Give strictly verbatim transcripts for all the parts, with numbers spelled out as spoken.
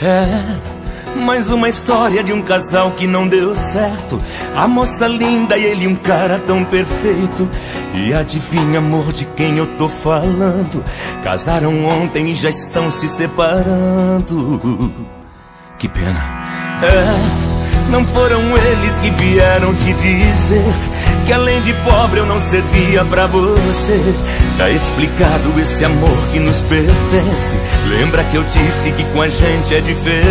É mais uma história de um casal que não deu certo. A moça linda e ele um cara tão perfeito. E adivinha, amor, de quem eu tô falando? Casaram ontem e já estão se separando. Que pena. É, não foram eles que vieram te dizer que além de pobre eu não servia pra você. Tá explicado esse amor que nos pertence. Lembra que eu disse que com a gente é diferente?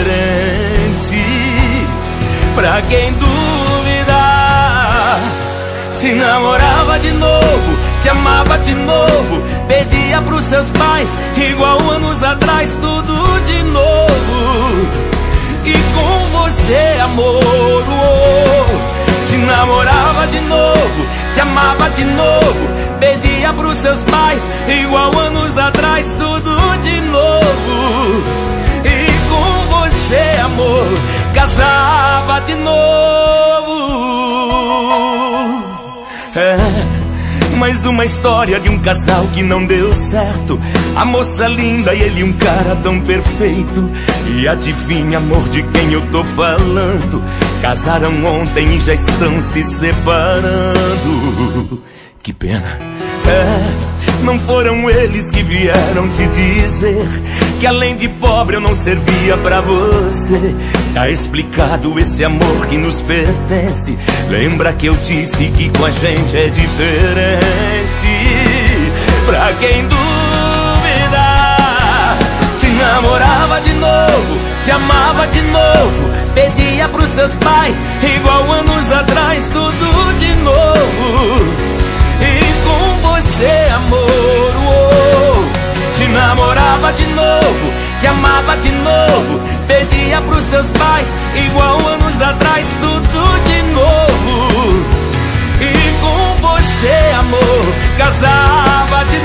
Pra quem duvidar, se namorava de novo, te amava de novo, pedia pros seus pais igual anos atrás, tudo de novo. E com você, amor, oh, te namorava de novo, te amava de novo, pedia pros seus pais igual anos atrás, tudo de novo. E com você, amor, casava de novo. É mais uma história de um casal que não deu certo. A moça linda e ele um cara tão perfeito. E adivinha, amor, de quem eu tô falando? Casaram ontem e já estão se separando. Que pena. É, não foram eles que vieram te dizer que além de pobre eu não servia pra você. Tá explicado esse amor que nos pertence. Lembra que eu disse que com a gente é diferente? Pra quem duvidar, te namorava de novo, te amava de novo, pedia pros seus pais igual anos atrás, tudo de novo. E com você, amor, oh, te namorava de novo, te amava de novo, pedia pros seus pais igual anos atrás, tudo de novo. E com você, amor, casava de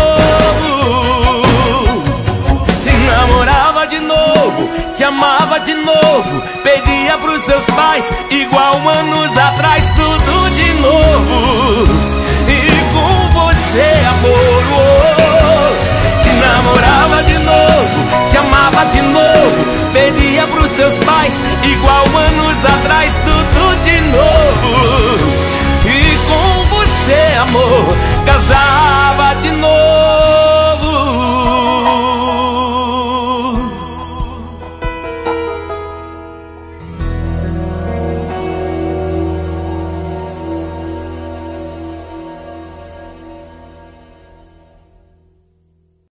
novo. Te namorava de novo, te amava de novo, pedia pros seus pais igual anos atrás, tudo de novo. Você, amor, oh, te namorava de novo, te amava de novo, pedia pros seus pais igual anos atrás, tudo de novo. E com você, amor, casar